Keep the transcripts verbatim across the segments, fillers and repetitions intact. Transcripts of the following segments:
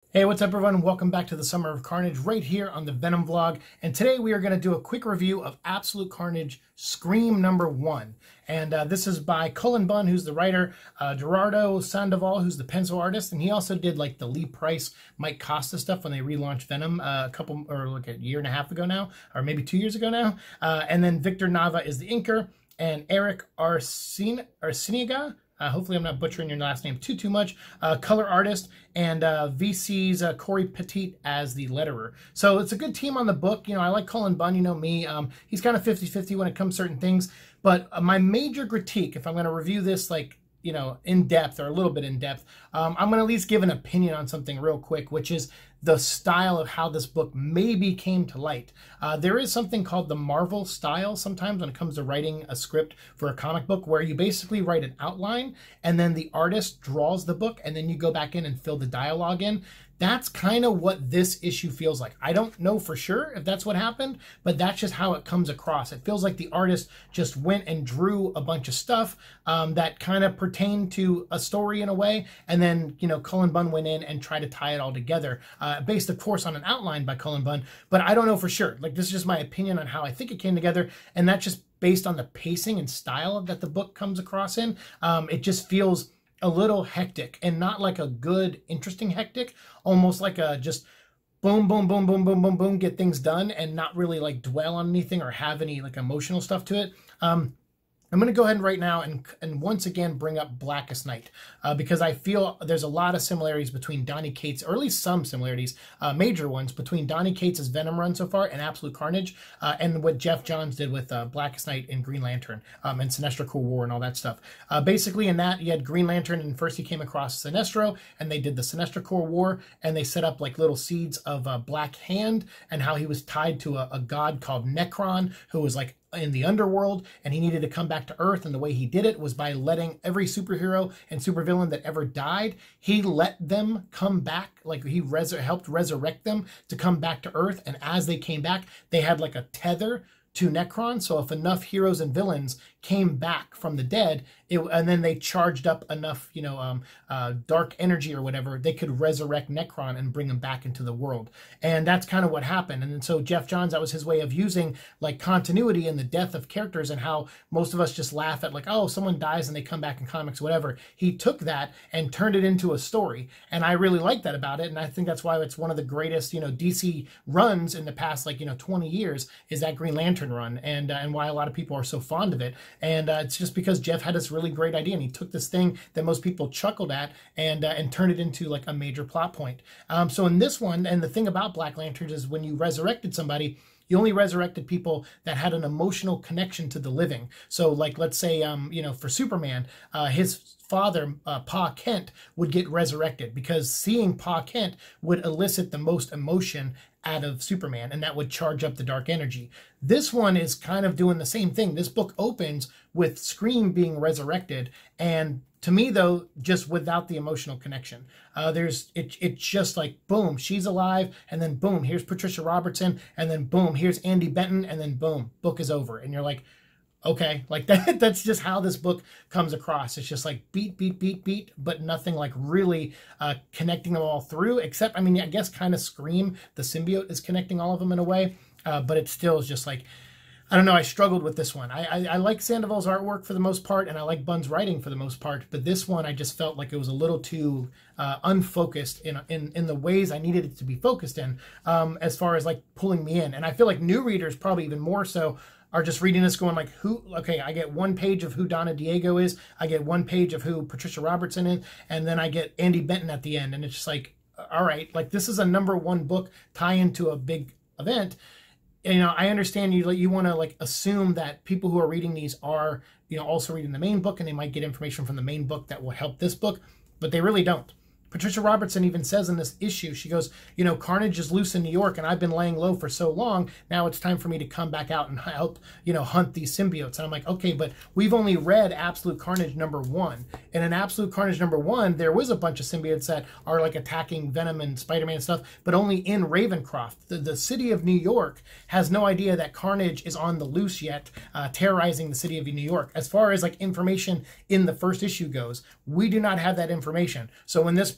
Hey, what's up everyone? Welcome back to the Summer of Carnage right here on the Venom Vlog. And today we are going to do a quick review of Absolute Carnage Scream number one. And uh, this is by Cullen Bunn, who's the writer, uh, Gerardo Sandoval, who's the pencil artist, and he also did like the Lee Price, Mike Costa stuff when they relaunched Venom uh, a couple, or like a year and a half ago now, or maybe two years ago now. Uh, and then Victor Nava is the inker, and Eric Arcin Arciniga, Uh, hopefully I'm not butchering your last name too, too much. Uh, color artist, and uh, V C's uh, Corey Petit as the letterer. So it's a good team on the book. You know, I like Cullen Bunn, you know me. Um, he's kind of fifty fifty when it comes to certain things. But uh, my major critique, if I'm going to review this, like, you know, in depth or a little bit in depth, um, I'm going to at least give an opinion on something real quick, which is the style of how this book maybe came to light. Uh, there is something called the Marvel style sometimes when it comes to writing a script for a comic book, where you basically write an outline and then the artist draws the book and then you go back in and fill the dialogue in. That's kind of what this issue feels like. I don't know for sure if that's what happened, but that's just how it comes across. It feels like the artist just went and drew a bunch of stuff um, that kind of pertained to a story in a way, and then, you know, Cullen Bunn went in and tried to tie it all together, uh, based, of course, on an outline by Cullen Bunn, but I don't know for sure. Like, this is just my opinion on how I think it came together, and that's just based on the pacing and style that the book comes across in. Um, it just feels a little hectic, and not like a good, interesting hectic, almost like a just boom, boom, boom, boom, boom, boom, boom, get things done and not really like dwell on anything or have any like emotional stuff to it. Um, I'm going to go ahead right now and, and once again bring up Blackest Night, uh, because I feel there's a lot of similarities between Donny Cates, or at least some similarities, uh, major ones, between Donny Cates' Venom run so far and Absolute Carnage, uh, and what Geoff Johns did with uh, Blackest Night and Green Lantern, um, and Sinestro Cool War and all that stuff. Uh, basically in that, you had Green Lantern, and first he came across Sinestro, and they did the Sinestro Cool War, and they set up like little seeds of uh, Black Hand, and how he was tied to a, a god called Nekron, who was like in the underworld, and he needed to come back to Earth, and the way he did it was by letting every superhero and supervillain that ever died, he let them come back, like he res helped resurrect them to come back to Earth, and as they came back, they had like a tether to Nekron, so if enough heroes and villains came back from the dead, it, and then they charged up enough, you know, um, uh, dark energy or whatever, they could resurrect Nekron and bring him back into the world. And that's kind of what happened. And so Geoff Johns, that was his way of using like continuity in the death of characters, and how most of us just laugh at like, oh, someone dies and they come back in comics, whatever. He took that and turned it into a story. And I really like that about it. And I think that's why it's one of the greatest, you know, D C runs in the past, like, you know, twenty years, is that Green Lantern run, and, uh, and why a lot of people are so fond of it. And uh, it's just because Geoff had this really great idea, and he took this thing that most people chuckled at and uh, and turned it into like a major plot point. Um, so in this one, and the thing about Black Lanterns is when you resurrected somebody, you only resurrected people that had an emotional connection to the living. So like, let's say, um, you know, for Superman, uh, his father, uh, Pa Kent, would get resurrected, because seeing Pa Kent would elicit the most emotion out of Superman, and that would charge up the dark energy. This one is kind of doing the same thing. This book opens with Scream being resurrected, and to me, though, just without the emotional connection. Uh, there's it, it's just like, boom, she's alive, and then boom, here's Patricia Robertson, and then boom, here's Andy Benton, and then boom, book is over. And you're like, okay, like that, that's just how this book comes across. It's just like beat, beat, beat, beat, but nothing like really uh, connecting them all through, except, I mean, I guess kind of Scream, the symbiote, is connecting all of them in a way, uh, but it still is just like, I don't know, I struggled with this one. I, I, I like Sandoval's artwork for the most part, and I like Bunn's writing for the most part, but this one I just felt like it was a little too uh, unfocused in, in in the ways I needed it to be focused in, um, as far as like pulling me in. And I feel like new readers probably even more so are just reading this going like, who, okay, I get one page of who Donna Diego is, I get one page of who Patricia Robertson is, and then I get Andy Benton at the end, and it's just like, all right, like this is a number one book tie into a big event. You know, I understand you you want to like assume that people who are reading these are, you know, also reading the main book, and they might get information from the main book that will help this book, but they really don't. Patricia Robertson even says in this issue, she goes, you know, Carnage is loose in New York, and I've been laying low for so long, now it's time for me to come back out and help, you know, hunt these symbiotes. And I'm like, okay, but we've only read Absolute Carnage number one. And in Absolute Carnage number one, there was a bunch of symbiotes that are like attacking Venom and Spider-Man and stuff, but only in Ravencroft. The, the city of New York has no idea that Carnage is on the loose yet, uh, terrorizing the city of New York. As far as like information in the first issue goes, we do not have that information. So when this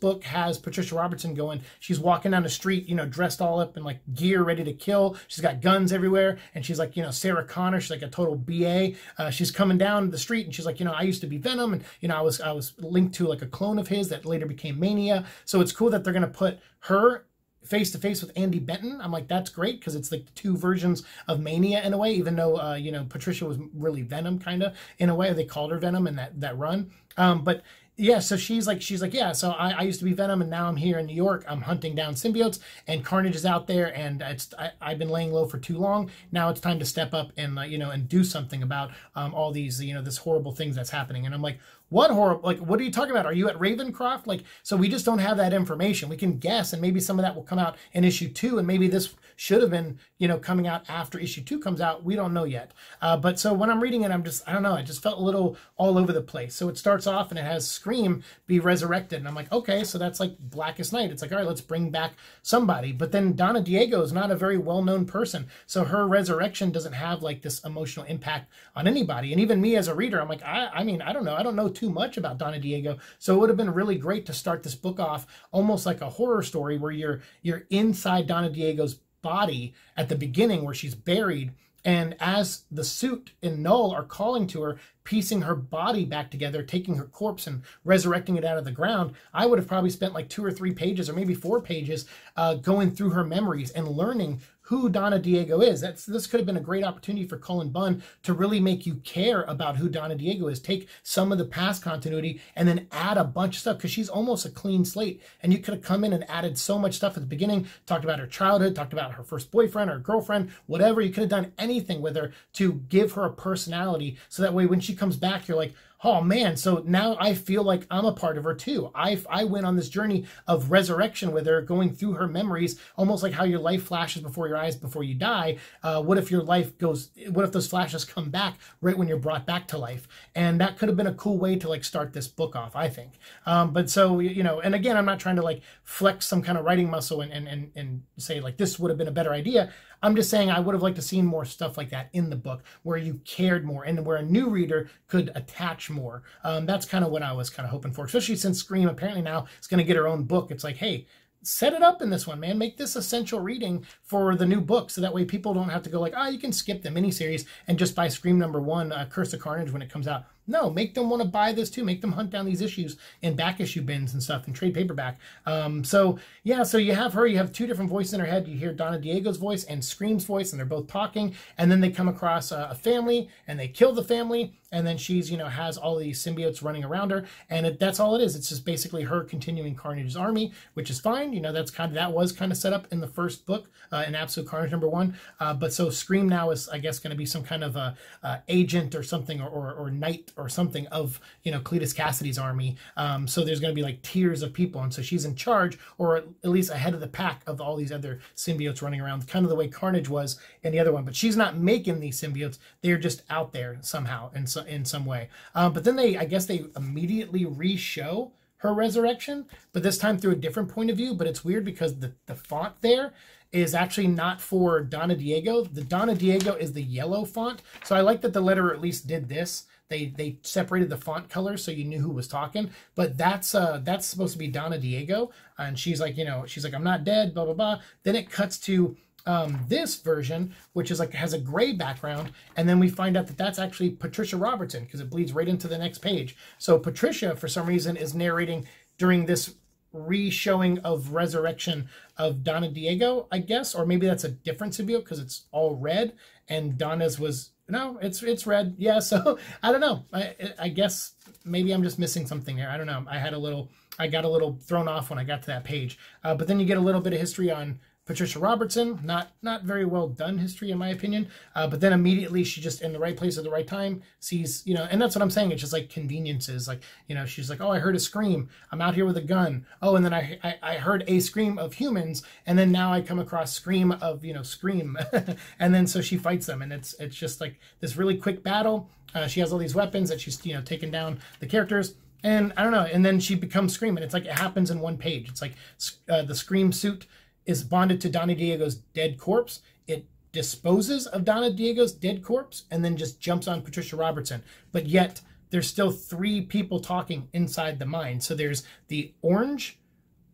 book has Patricia Robertson going, she's walking down the street, you know, dressed all up in like gear, ready to kill. She's got guns everywhere. And she's like, you know, Sarah Connor, she's like a total B A. Uh, she's coming down the street and she's like, you know, I used to be Venom. And, you know, I was, I was linked to like a clone of his that later became Mania. So it's cool that they're going to put her face to face with Andy Benton. I'm like, that's great, because it's like the two versions of Mania in a way, even though, uh, you know, Patricia was really Venom kind of in a way. They called her Venom in that, that run. Um, but yeah, so she's like, she's like, yeah, so I, I used to be Venom and now I'm here in New York. I'm hunting down symbiotes and Carnage is out there and it's, I, I've been laying low for too long. Now it's time to step up and, uh, you know, and do something about um, all these, you know, this horrible things that's happening. And I'm like, what horrible, like, what are you talking about? Are you at Ravencroft? Like, so we just don't have that information. We can guess, and maybe some of that will come out in issue two, and maybe this should have been, you know, coming out after issue two comes out. We don't know yet. Uh, but so when I'm reading it, I'm just, I don't know, I just felt a little all over the place. So it starts off and it has Scream be resurrected. And I'm like, okay, so that's like Blackest Night. It's like, all right, let's bring back somebody. But then Donna Diego is not a very well-known person. So her resurrection doesn't have like this emotional impact on anybody. And even me as a reader, I'm like, I, I mean, I don't know. I don't know too much about Donna Diego. So it would have been really great to start this book off almost like a horror story where you're, you're inside Donna Diego's body at the beginning where she's buried. And as the suit and Null are calling to her, piecing her body back together, taking her corpse and resurrecting it out of the ground, I would have probably spent like two or three pages or maybe four pages uh, going through her memories and learning who Donna Diego is. That's, this could have been a great opportunity for Cullen Bunn to really make you care about who Donna Diego is. Take some of the past continuity and then add a bunch of stuff, because she's almost a clean slate. And you could have come in and added so much stuff at the beginning, talked about her childhood, talked about her first boyfriend or girlfriend, whatever. You could have done anything with her to give her a personality, so that way when she comes back, you're like, oh man, so now I feel like I'm a part of her too. I, I went on this journey of resurrection with her, going through her memories, almost like how your life flashes before your eyes before you die. Uh, what if your life goes, what if those flashes come back right when you're brought back to life? And that could have been a cool way to like start this book off, I think. Um, but so, you know, and again, I'm not trying to like flex some kind of writing muscle and, and, and, and say like this would have been a better idea. I'm just saying I would have liked to seen more stuff like that in the book where you cared more and where a new reader could attach more. Um, that's kind of what I was kind of hoping for, especially since Scream apparently now is going to get her own book. It's like, hey, set it up in this one, man. Make this essential reading for the new book, so that way people don't have to go like, oh, you can skip the miniseries and just buy Scream number one, uh, Curse of Carnage, when it comes out. No, make them want to buy this too. Make them hunt down these issues in back issue bins and stuff and trade paperback. Um, so yeah, so you have her, you have two different voices in her head. You hear Donna Diego's voice and Scream's voice, and they're both talking. And then they come across a, a family and they kill the family. And then she's, you know, has all these symbiotes running around her. And it, that's all it is. It's just basically her continuing Carnage's army, which is fine. You know, that's kind of, that was kind of set up in the first book, uh, in Absolute Carnage number one. Uh, but so Scream now is, I guess, going to be some kind of a, a agent or something, or, or, or knight or something of, you know, Cletus Cassidy's army. Um, so there's going to be like tiers of people. And so she's in charge, or at least ahead of the pack of all these other symbiotes running around, kind of the way Carnage was in the other one. But she's not making these symbiotes. They're just out there somehow. And so in some way. Um, but then they, I guess they immediately re-show her resurrection, but this time through a different point of view. But it's weird because the, the font there is actually not for Donna Diego. The Donna Diego is the yellow font. So I like that the letterer at least did this. They they separated the font colors so you knew who was talking. But that's uh that's supposed to be Donna Diego. And she's like, you know, she's like, I'm not dead, blah, blah, blah. Then it cuts to um, this version, which is like, has a gray background. And then we find out that that's actually Patricia Robertson, because it bleeds right into the next page. So Patricia, for some reason, is narrating during this re-showing of resurrection of Donna Diego, I guess. Or maybe that's a different symbiote because it's all red and Donna's was, no, it's it's red. Yeah, so I don't know. I, I guess maybe I'm just missing something here. I don't know. I had a little, I got a little thrown off when I got to that page. Uh, but then you get a little bit of history on Patricia Robertson, not not very well done history in my opinion, uh, but then immediately she just in the right place at the right time sees, you know, and that's what I'm saying, it's just like conveniences, like, you know, she's like, oh, I heard a scream, I'm out here with a gun, oh, and then I, I, I heard a scream of humans, and then now I come across scream of, you know, Scream, and then so she fights them, and it's it's just like this really quick battle. Uh, she has all these weapons that she's, you know, taking down the characters. And I don't know, and then she becomes Scream, and it's like it happens in one page. It's like uh, the Scream suit is bonded to Donna Diego's dead corpse. It disposes of Donna Diego's dead corpse and then just jumps on Patricia Robertson. But yet there's still three people talking inside the mind. So there's the orange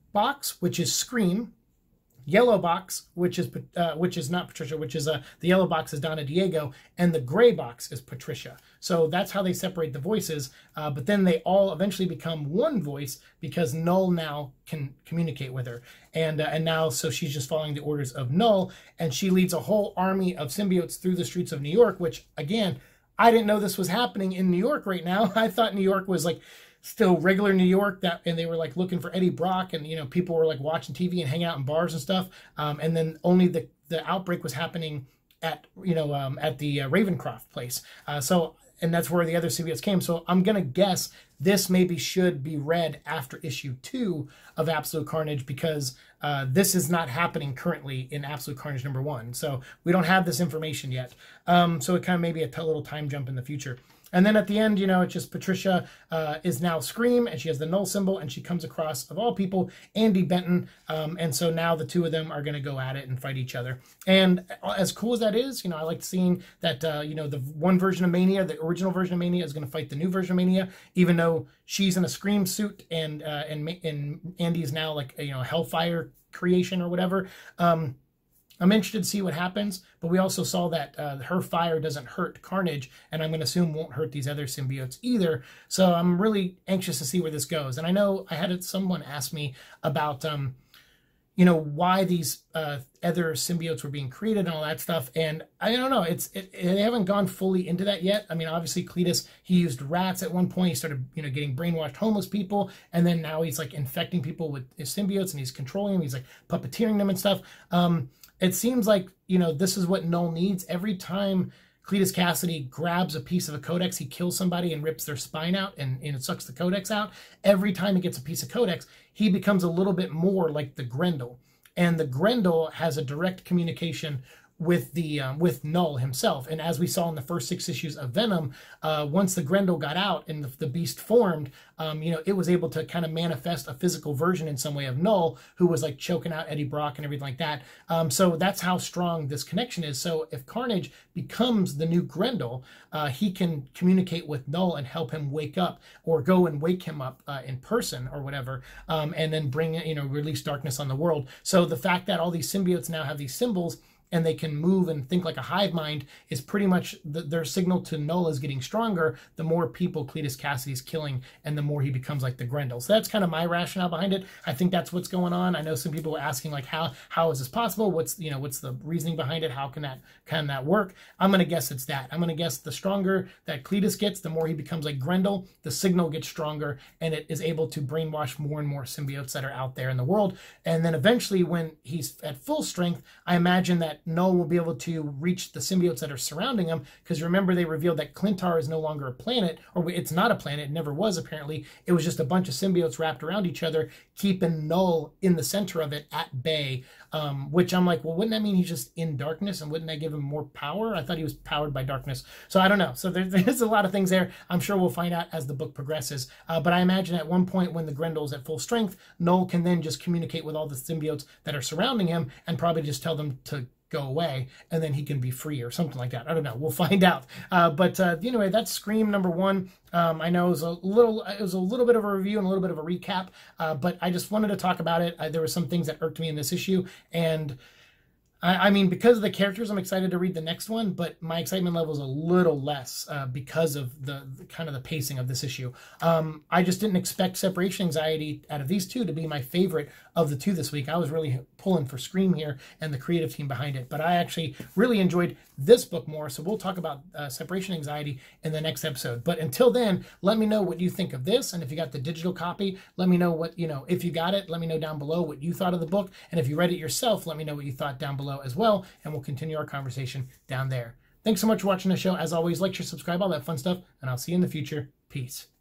box, which is Scream, yellow box, which is uh, which is not Patricia, which is uh, the yellow box is Donna Diego, and the gray box is Patricia. So that's how they separate the voices. Uh, but then they all eventually become one voice because Null now can communicate with her, and uh, and now so she's just following the orders of Null, and she leads a whole army of symbiotes through the streets of New York. Which again, I didn't know this was happening in New York right now. I thought New York was like still regular New York, that and they were like looking for Eddie Brock, and you know people were like watching T V and hanging out in bars and stuff, um, and then only the the outbreak was happening at you know um, at the uh, Ravencroft place, uh, so and that's where the other symbiotes came. So I'm gonna guess this maybe should be read after issue two of Absolute Carnage, because uh, this is not happening currently in Absolute Carnage number one, so we don't have this information yet, um, so it kind of maybe a little time jump in the future. And then at the end, you know, it's just Patricia uh, is now Scream, and she has the Null symbol, and she comes across, of all people, Andy Benton. Um, and so now the two of them are going to go at it and fight each other. And as cool as that is, you know, I like seeing that, uh, you know, the one version of Mania, the original version of Mania, is going to fight the new version of Mania, even though she's in a Scream suit, and uh, and, and Andy is now like, you know, a Hellfire creation or whatever. Um, I'm interested to see what happens, but we also saw that uh, her fire doesn't hurt Carnage, and I'm going to assume won't hurt these other symbiotes either. So I'm really anxious to see where this goes. And I know I had someone ask me about, um, you know, why these uh, other symbiotes were being created and all that stuff. And I don't know, it's it, it, they haven't gone fully into that yet. I mean, obviously Cletus, he used rats at one point. He started, you know, getting brainwashed homeless people, and then now he's like infecting people with his symbiotes, and he's controlling them. He's like puppeteering them and stuff. Um, It seems like, you know, this is what Null needs. Every time Cletus Kasady grabs a piece of a codex, he kills somebody and rips their spine out, and, and it sucks the codex out. Every time he gets a piece of codex, he becomes a little bit more like the Grendel. And the Grendel has a direct communication with the um, with Null himself. And as we saw in the first six issues of Venom, uh, once the Grendel got out and the, the beast formed, um, you know, it was able to kind of manifest a physical version in some way of Null, who was like choking out Eddie Brock and everything like that. Um, so that's how strong this connection is. So if Carnage becomes the new Grendel, uh, he can communicate with Null and help him wake up, or go and wake him up uh, in person or whatever, um, and then bring, you know, release darkness on the world. So the fact that all these symbiotes now have these symbols, and they can move and think like a hive mind, is pretty much the, their signal to Null is getting stronger the more people Cletus Kasady is killing, and the more he becomes like the Grendel. So that's kind of my rationale behind it. I think that's what's going on. I know some people are asking like, how how is this possible? What's, you know, what's the reasoning behind it? How can that can that work? I'm gonna guess it's that. I'm gonna guess the stronger that Cletus gets, the more he becomes like Grendel, the signal gets stronger, and it is able to brainwash more and more symbiotes that are out there in the world. And then eventually, when he's at full strength, I imagine that Null will be able to reach the symbiotes that are surrounding him, because remember they revealed that Clintar is no longer a planet, or it's not a planet, it never was apparently. It was just a bunch of symbiotes wrapped around each other, keeping Null in the center of it at bay, um, which I'm like, well, wouldn't that mean he's just in darkness, and wouldn't that give him more power? I thought he was powered by darkness. So I don't know. So there, there's a lot of things there. I'm sure we'll find out as the book progresses. Uh, but I imagine at one point when the Grendel's at full strength, Null can then just communicate with all the symbiotes that are surrounding him, and probably just tell them to go away, and then he can be free or something like that. I don't know. We'll find out. Uh, but uh, anyway, that's Scream number one. Um, I know it was a little, it was a little bit of a review and a little bit of a recap, uh, but I just wanted to talk about it. Uh, there were some things that irked me in this issue, and I, I mean, because of the characters, I'm excited to read the next one, but my excitement level is a little less uh, because of the, the kind of the pacing of this issue. Um, I just didn't expect Separation Anxiety out of these two to be my favorite of the two this week. I was really pulling for Scream here and the creative team behind it, but I actually really enjoyed this book more, so we'll talk about uh, Separation Anxiety in the next episode. But until then, let me know what you think of this, and if you got the digital copy, let me know what, you know, if you got it, let me know down below what you thought of the book, and if you read it yourself, let me know what you thought down below as well, and we'll continue our conversation down there. Thanks so much for watching the show. As always, like, share, subscribe, all that fun stuff, and I'll see you in the future. Peace.